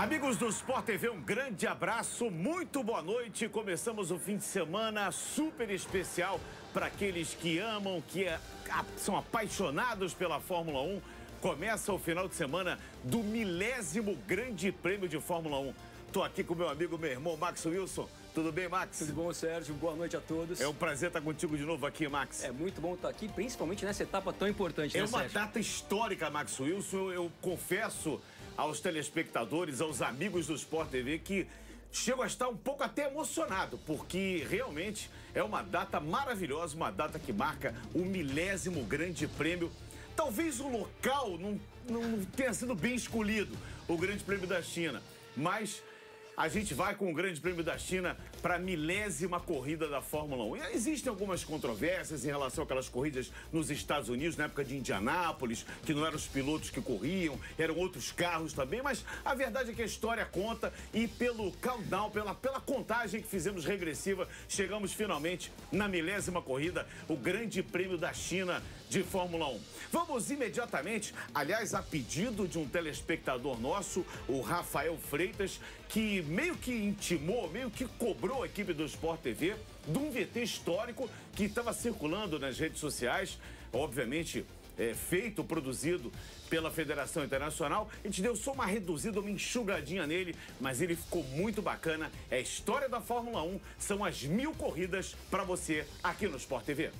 Amigos do Sport TV, um grande abraço, muito boa noite. Começamos o fim de semana super especial para aqueles que amam, são apaixonados pela Fórmula 1. Começa o final de semana do 10º Grande Prêmio de Fórmula 1. Estou aqui com meu amigo, meu irmão, Max Wilson. Tudo bem, Max? Tudo bom, Sérgio? Boa noite a todos. É um prazer estar contigo de novo aqui, Max. É muito bom estar aqui, principalmente nessa etapa tão importante, né, Sérgio? É uma Sérgio? data histórica, Max Wilson. Eu confesso aos telespectadores, aos amigos do Sport TV, que chego a estar um pouco até emocionado, porque realmente é uma data maravilhosa, uma data que marca o 10º Grande Prêmio. Talvez o local não tenha sido bem escolhido, o Grande Prêmio da China, mas a gente vai com o Grande Prêmio da China para a 10ª corrida da Fórmula 1. E existem algumas controvérsias em relação àquelas corridas nos Estados Unidos, na época de Indianápolis, que não eram os pilotos que corriam, eram outros carros também, mas a verdade é que a história conta e pelo countdown, pela contagem que fizemos regressiva, chegamos finalmente na 10ª corrida, o Grande Prêmio da China de Fórmula 1. Vamos imediatamente, aliás, a pedido de um telespectador nosso, o Rafael Freitas, que meio que intimou, meio que cobrou a equipe do Sport TV de um VT histórico que estava circulando nas redes sociais, obviamente produzido pela Federação Internacional. A gente deu só uma reduzida, uma enxugadinha nele, mas ele ficou muito bacana. É a história da Fórmula 1, são as 1000 corridas para você aqui no Sport TV.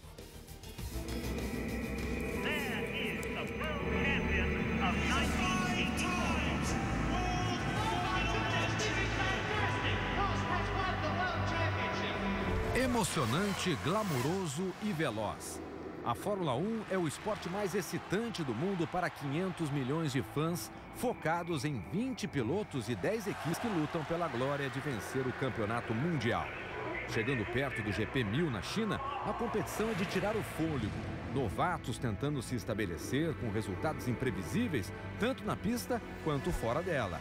Emocionante, glamuroso e veloz. A Fórmula 1 é o esporte mais excitante do mundo para 500 milhões de fãs, focados em 20 pilotos e 10 equipes que lutam pela glória de vencer o campeonato mundial. Chegando perto do GP 1000 na China, a competição é de tirar o fôlego. Novatos tentando se estabelecer com resultados imprevisíveis, tanto na pista quanto fora dela.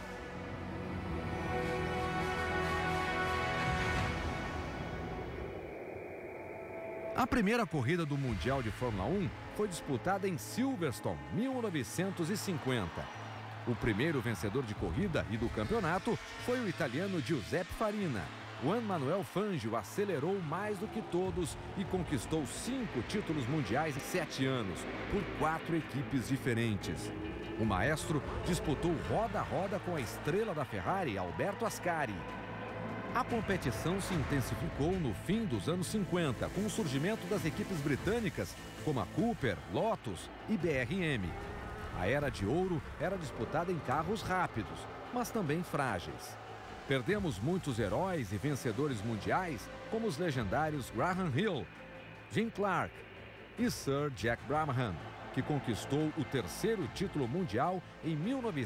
A primeira corrida do Mundial de Fórmula 1 foi disputada em Silverstone, 1950. O primeiro vencedor de corrida e do campeonato foi o italiano Giuseppe Farina. Juan Manuel Fangio acelerou mais do que todos e conquistou 5 títulos mundiais em 7 anos, por 4 equipes diferentes. O maestro disputou roda a roda com a estrela da Ferrari, Alberto Ascari. A competição se intensificou no fim dos anos 50, com o surgimento das equipes britânicas, como a Cooper, Lotus e BRM. A era de ouro era disputada em carros rápidos, mas também frágeis. Perdemos muitos heróis e vencedores mundiais, como os legendários Graham Hill, Jim Clark e Sir Jack Brabham, que conquistou o 3º título mundial em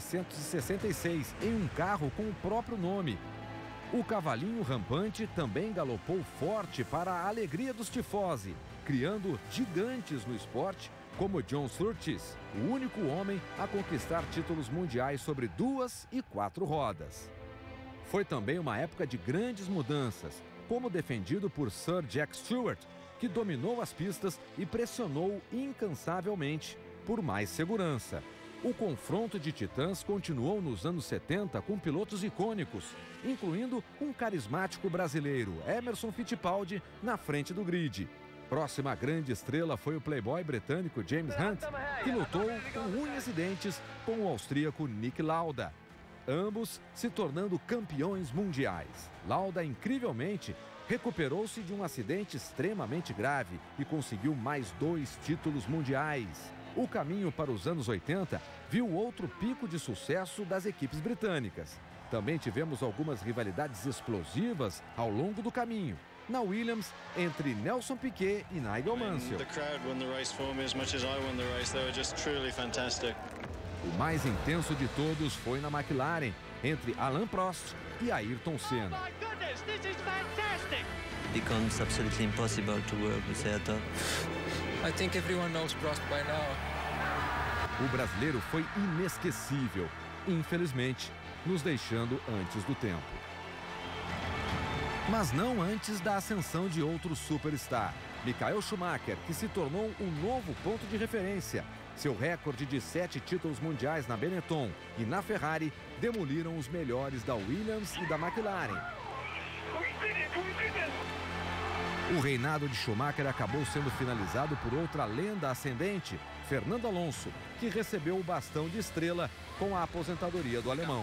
1966, em um carro com o próprio nome. O cavalinho rampante também galopou forte para a alegria dos tifosi, criando gigantes no esporte, como John Surtees, o único homem a conquistar títulos mundiais sobre 2 e 4 rodas. Foi também uma época de grandes mudanças, como defendido por Sir Jack Stewart, que dominou as pistas e pressionou incansavelmente por mais segurança. O confronto de titãs continuou nos anos 70 com pilotos icônicos, incluindo um carismático brasileiro, Emerson Fittipaldi, na frente do grid. Próxima grande estrela foi o playboy britânico James Hunt, que lutou com unhas e dentes com o austríaco Nick Lauda, ambos se tornando campeões mundiais. Lauda, incrivelmente, recuperou-se de um acidente extremamente grave e conseguiu mais 2 títulos mundiais. O caminho para os anos 80 viu outro pico de sucesso das equipes britânicas. Também tivemos algumas rivalidades explosivas ao longo do caminho. Na Williams, entre Nelson Piquet e Nigel Mansell. O mais intenso de todos foi na McLaren, entre Alain Prost e Ayrton Senna. Becomes absolutely impossible to work with Ayrton. I think everyone knows Prost by now. O brasileiro foi inesquecível, infelizmente, nos deixando antes do tempo. Mas não antes da ascensão de outro superstar, Michael Schumacher, que se tornou um novo ponto de referência, Seu recorde de 7 títulos mundiais na Benetton e na Ferrari demoliram os melhores da Williams e da McLaren. O reinado de Schumacher acabou sendo finalizado por outra lenda ascendente, Fernando Alonso, que recebeu o bastão de estrela com a aposentadoria do alemão.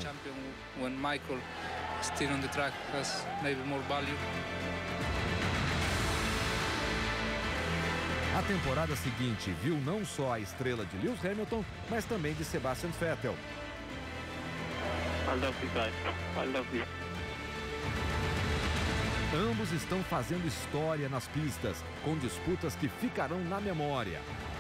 A temporada seguinte viu não só a estrela de Lewis Hamilton, mas também de Sebastian Vettel. Ambos estão fazendo história nas pistas, com disputas que ficarão na memória.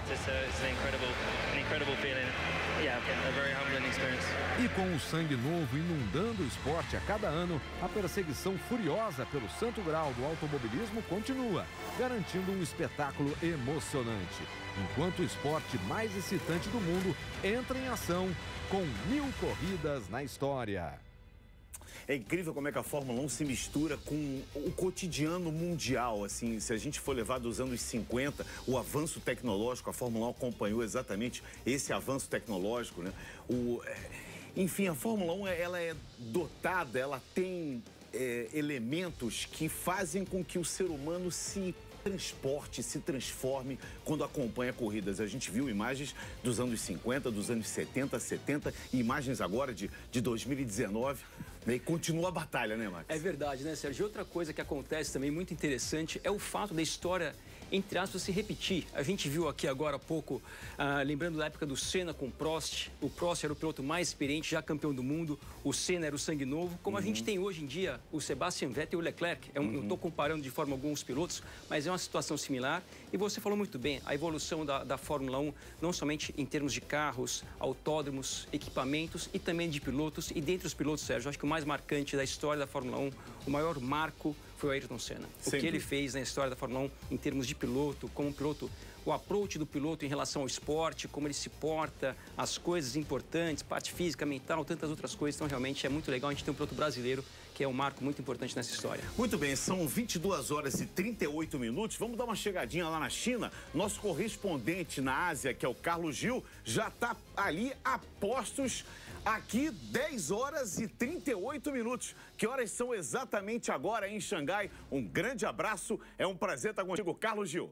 E com o sangue novo inundando o esporte a cada ano, a perseguição furiosa pelo santo grau do automobilismo continua, garantindo um espetáculo emocionante. Enquanto o esporte mais excitante do mundo entra em ação com 1000 corridas na história. É incrível como é que a Fórmula 1 se mistura com o cotidiano mundial, assim, se a gente for levar dos anos 50, o avanço tecnológico, a Fórmula 1 acompanhou exatamente esse avanço tecnológico, né? Enfim, a Fórmula 1, ela é dotada, ela tem elementos que fazem com que o ser humano se transporte, se transforme quando acompanha corridas. A gente viu imagens dos anos 50, dos anos 70, 70 e imagens agora de 2019. E continua a batalha, né, Max? É verdade, né, Sérgio? Outra coisa que acontece também muito interessante é o fato da história, entre aspas, se repetir. A gente viu aqui agora há pouco, lembrando da época do Senna com o Prost. O Prost era o piloto mais experiente, já campeão do mundo. O Senna era o sangue novo. Como a gente tem hoje em dia o Sebastian Vettel e o Leclerc. Não estou comparando de forma alguma os pilotos, mas é uma situação similar. E você falou muito bem, a evolução da Fórmula 1, não somente em termos de carros, autódromos, equipamentos e também de pilotos. E dentre os pilotos, Sérgio, acho que o mais marcante da história da Fórmula 1, o maior marco foi o Ayrton Senna. O que ele fez na história da Fórmula 1 em termos de piloto, como piloto, o approach do piloto em relação ao esporte, como ele se porta, as coisas importantes, parte física, mental, tantas outras coisas. Então, realmente, é muito legal a gente ter um piloto brasileiro, que é um marco muito importante nessa história. Muito bem, são 22 horas e 38 minutos. Vamos dar uma chegadinha lá na China. Nosso correspondente na Ásia, que é o Carlos Gil, já está ali a postos. Aqui, 10 horas e 38 minutos. Que horas são exatamente agora em Xangai? Um grande abraço, é um prazer estar contigo, Carlos Gil.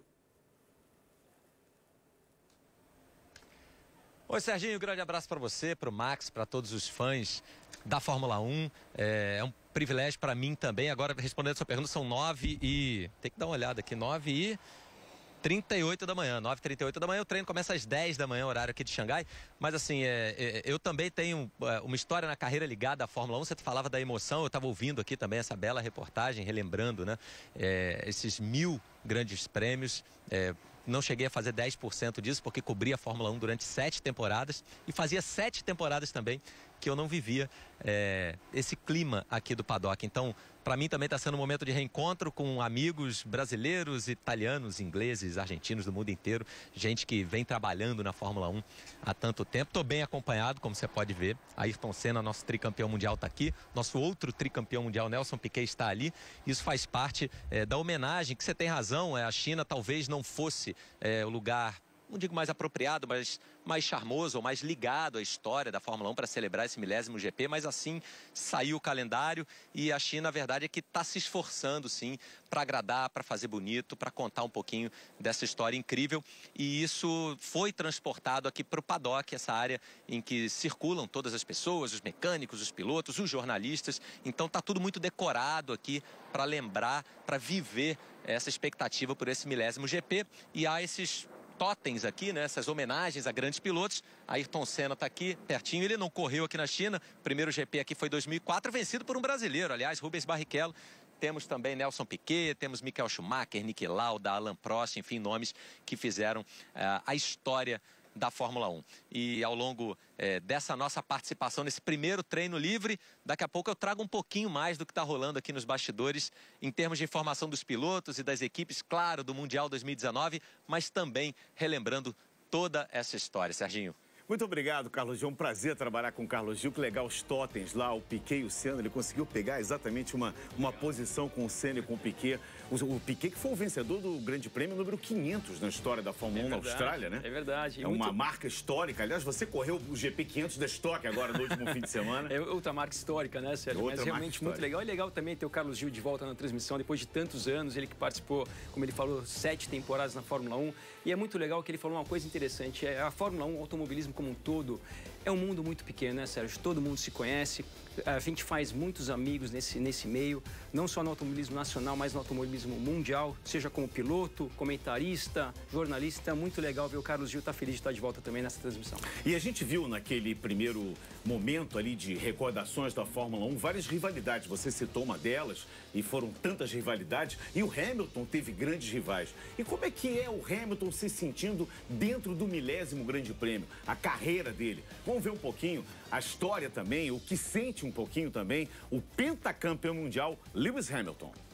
Oi, Serginho, um grande abraço para você, para o Max, para todos os fãs da Fórmula 1. É um privilégio para mim também. Agora, respondendo a sua pergunta, são 9 e... Tem que dar uma olhada aqui, 9h38 da manhã, 9h38 da manhã, o treino começa às 10 da manhã, horário aqui de Xangai, mas assim, eu também tenho uma história na carreira ligada à Fórmula 1, você falava da emoção, eu estava ouvindo aqui também essa bela reportagem, relembrando, né, esses 1000 grandes prêmios, não cheguei a fazer 10% disso, porque cobri a Fórmula 1 durante 7 temporadas, e fazia 7 temporadas também que eu não vivia esse clima aqui do paddock. Então, para mim também está sendo um momento de reencontro com amigos brasileiros, italianos, ingleses, argentinos do mundo inteiro. Gente que vem trabalhando na Fórmula 1 há tanto tempo. Estou bem acompanhado, como você pode ver. Ayrton Senna, nosso tricampeão mundial, está aqui. Nosso outro tricampeão mundial, Nelson Piquet, está ali. Isso faz parte da homenagem, que você tem razão. A China talvez não fosse o lugar, não digo mais apropriado, mas mais charmoso ou mais ligado à história da Fórmula 1 para celebrar esse 1000º GP, mas assim saiu o calendário e a China, a verdade é que está se esforçando sim para agradar, para fazer bonito, para contar um pouquinho dessa história incrível, e isso foi transportado aqui para o paddock, essa área em que circulam todas as pessoas, os mecânicos, os pilotos, os jornalistas. Então está tudo muito decorado aqui para lembrar, para viver essa expectativa por esse 1000º GP, e há esses totens aqui, né, essas homenagens a grandes pilotos. Ayrton Senna está aqui pertinho, ele não correu aqui na China, o primeiro GP aqui foi 2004, vencido por um brasileiro, aliás, Rubens Barrichello. Temos também Nelson Piquet, temos Michael Schumacher, Niki Lauda, Alain Prost, enfim, nomes que fizeram a história da Fórmula 1. E ao longo dessa nossa participação nesse primeiro treino livre, daqui a pouco eu trago um pouquinho mais do que está rolando aqui nos bastidores, em termos de informação dos pilotos e das equipes, claro, do Mundial 2019, mas também relembrando toda essa história. Serginho. Muito obrigado, Carlos Gil. É um prazer trabalhar com o Carlos Gil. Que legal os totens lá, o Piquet e o Senna. Ele conseguiu pegar exatamente uma posição com o Senna e com o Piquet. O Piquet que foi o vencedor do Grande Prêmio número 500 na história da Fórmula 1 na Austrália, né? É verdade. É uma marca histórica. Aliás, você correu o GP 500 da Stock agora no último fim de semana. É outra marca histórica, né, Sérgio? Mas realmente muito legal. E legal também ter o Carlos Gil de volta na transmissão depois de tantos anos. Ele que participou, como ele falou, 7 temporadas na Fórmula 1. E é muito legal que ele falou uma coisa interessante. A Fórmula 1, o automobilismo como um todo, é um mundo muito pequeno, né, Sérgio? Todo mundo se conhece. A gente faz muitos amigos nesse meio, não só no automobilismo nacional, mas no automobilismo mundial, seja como piloto, comentarista, jornalista. Muito legal ver o Carlos Gil estar feliz de estar de volta também nessa transmissão. E a gente viu naquele primeiro momento ali de recordações da Fórmula 1 várias rivalidades. Você citou uma delas e foram tantas rivalidades. E o Hamilton teve grandes rivais. E como é que é o Hamilton se sentindo dentro do 1000º Grande Prêmio? A carreira dele. Vamos ver um pouquinho a história também, o que sente um pouquinho também o pentacampeão mundial Lewis Hamilton.